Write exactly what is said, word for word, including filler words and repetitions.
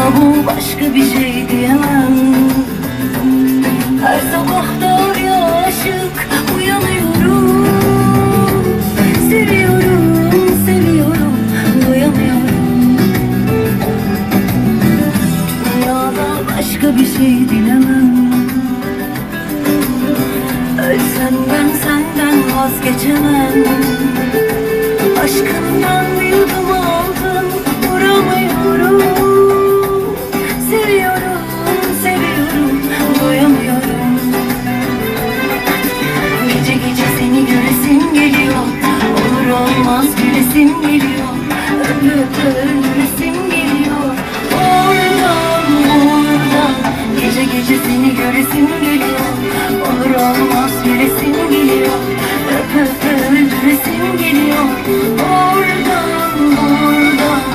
bu başka bir şey diyemem. Her sabah doğruya aşık uyanıyorum. Seviyorum, seviyorum, doyamıyorum. Dünyada başka bir şey dilemem. Ölsem ben senden vazgeçemem. Aşkından bir yudum aldım, duramıyorum. Seviyorum, seviyorum, doyamıyorum. Gece gece seni göresim geliyor. Olur olmaz gülesim geliyor. Öpüp öldüresim geliyor. Oradan buradan. Gece gece seni göresim geliyor. Olur olmaz gülesim geliyor. Öpüp öldüresim geliyor. Oradan buradan.